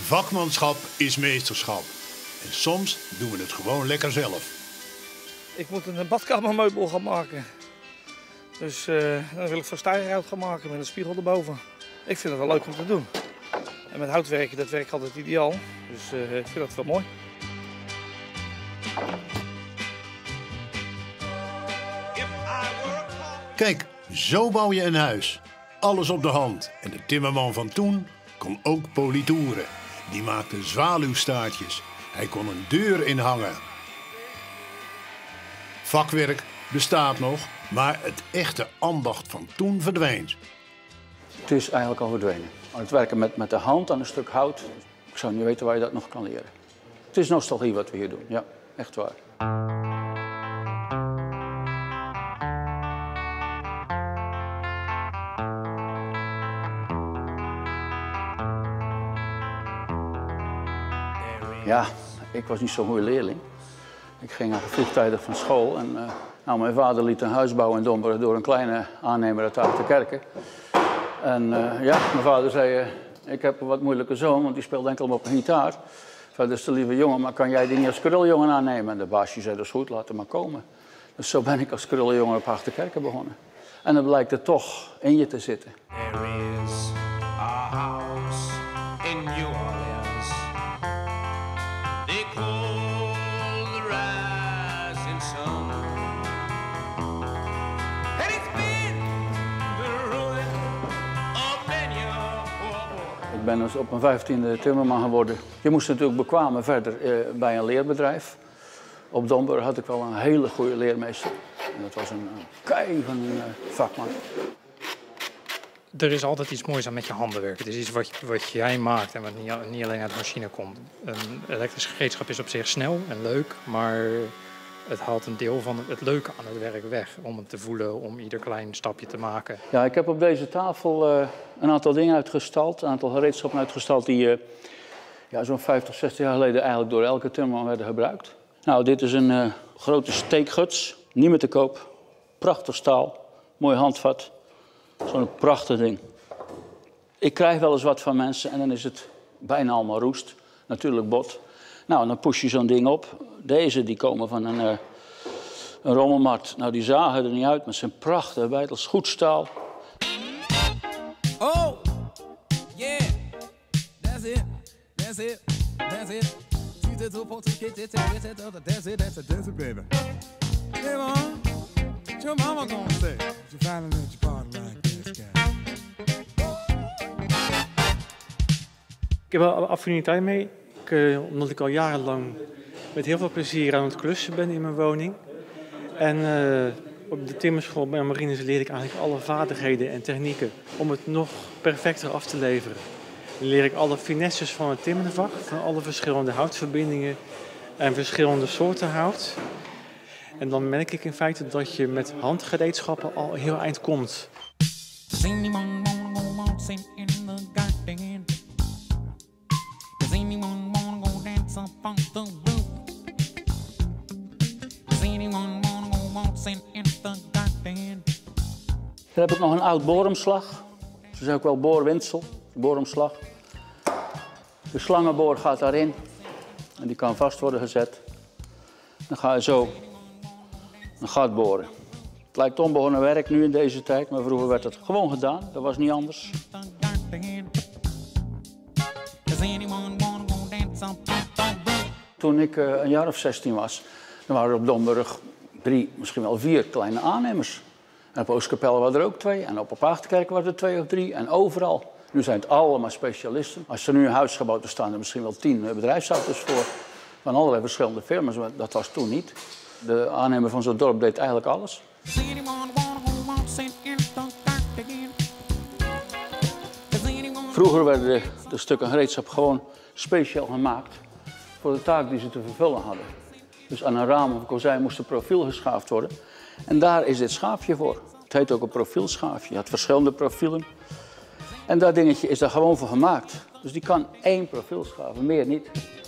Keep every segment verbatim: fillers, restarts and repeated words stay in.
Vakmanschap is meesterschap. En soms doen we het gewoon lekker zelf. Ik moet een badkamermeubel gaan maken. Dus uh, dan wil ik van stijgerhout gaan maken met een spiegel erboven. Ik vind het wel leuk om te doen. En met hout werken, dat werkt altijd ideaal. Dus uh, ik vind dat wel mooi. Kijk, zo bouw je een huis. Alles op de hand. En de timmerman van toen kon ook politoeren. Die maakte zwaluwstaartjes. Hij kon een deur inhangen. Vakwerk bestaat nog, maar het echte ambacht van toen verdwijnt. Het is eigenlijk al verdwenen. Het werken met, met de hand aan een stuk hout, ik zou niet weten waar je dat nog kan leren. Het is nostalgie wat we hier doen, ja, echt waar. Ja, ik was niet zo'n goede leerling. Ik ging vroegtijdig van school en uh, nou, mijn vader liet een huis bouwen in Domberen door een kleine aannemer uit Achterkerken. En uh, ja, mijn vader zei, uh, ik heb een wat moeilijke zoon, want die speelde enkel op een gitaar. Dat is de lieve jongen, maar kan jij die niet als kruljongen aannemen? En de baasje zei, dat is goed, laat hem maar komen. Dus zo ben ik als kruljongen op Achterkerken begonnen. En dan blijkt het toch in je te zitten. There is a house in New Orleans. They call the rising sun. And it's been the ruin of many a poor boy. Ik ben dus op mijn vijftiende timmerman geworden. Je moest natuurlijk bekwamen verder eh, bij een leerbedrijf. Op Domburg had ik wel een hele goede leermeester. En dat was een, een kei van een uh, vakman. Er is altijd iets moois aan met je handen werken. Het is iets wat, wat jij maakt en wat niet, niet alleen uit de machine komt. Een elektrisch gereedschap is op zich snel en leuk, maar het haalt een deel van het leuke aan het werk weg. Om het te voelen, om ieder klein stapje te maken. Ja, ik heb op deze tafel uh, een aantal dingen uitgestald, een aantal gereedschappen uitgestald die uh, ja, zo'n vijftig, zestig jaar geleden eigenlijk door elke timmerman werden gebruikt. Nou, dit is een uh, grote steekguts, niet meer te koop. Prachtig staal, mooi handvat. Zo'n prachtig ding. Ik krijg wel eens wat van mensen en dan is het bijna allemaal roest. Natuurlijk bot. Nou, dan push je zo'n ding op. Deze die komen van een, uh, een rommelmarkt. Nou, die zagen er niet uit, maar ze zijn prachtig. Beitels, goed staal. Oh, yeah, that's it, that's it, that's it. That's it, that's it, that's it, baby. Hey, mom, what your mama gonna say? You finally let your partner like this guy. Ik heb wel affiniteit mee, ik, uh, omdat ik al jarenlang met heel veel plezier aan het klussen ben in mijn woning. En uh, op de timmerschool bij Marines leer ik eigenlijk alle vaardigheden en technieken om het nog perfecter af te leveren. Dan leer ik alle finesses van het timmervak, van alle verschillende houtverbindingen en verschillende soorten hout. En dan merk ik in feite dat je met handgereedschappen al heel eind komt. Dan heb ik nog een oud booromslag. Dat is ook wel boorwindsel, booromslag. De slangenboor gaat daarin en die kan vast worden gezet. Dan ga je zo een gat boren. Het lijkt onbegonnen werk nu in deze tijd, maar vroeger werd het gewoon gedaan. Dat was niet anders. Toen ik uh, een jaar of zestien was, dan waren er op Domburg drie, misschien wel vier kleine aannemers. En op Oostkapelle waren er ook twee. En op Achterkerken waren er twee of drie. En overal. Nu zijn het allemaal specialisten. Als er nu een huis gebouwd is, staan er misschien wel tien bedrijfsauto's voor. Van allerlei verschillende firma's. Maar dat was toen niet. De aannemer van zo'n dorp deed eigenlijk alles. Vroeger werden de, de stukken gereedschap gewoon speciaal gemaakt voor de taak die ze te vervullen hadden. Dus aan een raam of een kozijn moest een profiel geschaafd worden. En daar is dit schaafje voor. Het heet ook een profielschaafje. Je had verschillende profielen. En dat dingetje is daar gewoon voor gemaakt. Dus die kan één profiel schaven, meer niet.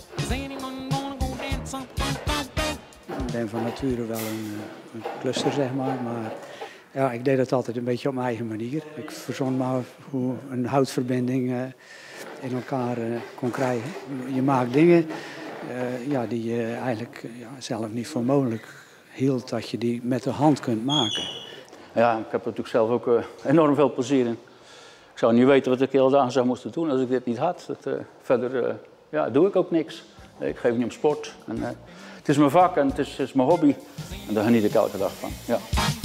Ik ben van nature wel een, een klusser, zeg maar. Maar ja, ik deed dat altijd een beetje op mijn eigen manier. Ik verzon maar hoe een houtverbinding uh, in elkaar uh, kon krijgen. Je maakt dingen uh, ja, die je eigenlijk uh, ja, zelf niet voor mogelijk hield dat je die met de hand kunt maken. Ja, ik heb er natuurlijk zelf ook uh, enorm veel plezier in. Ik zou niet weten wat ik heel dagen zou moeten doen als ik dit niet had. Dat, uh, verder uh, ja, doe ik ook niks. Ik geef niet om sport. En, uh, het is mijn vak en het is, het is mijn hobby. En daar geniet ik elke dag van. Ja.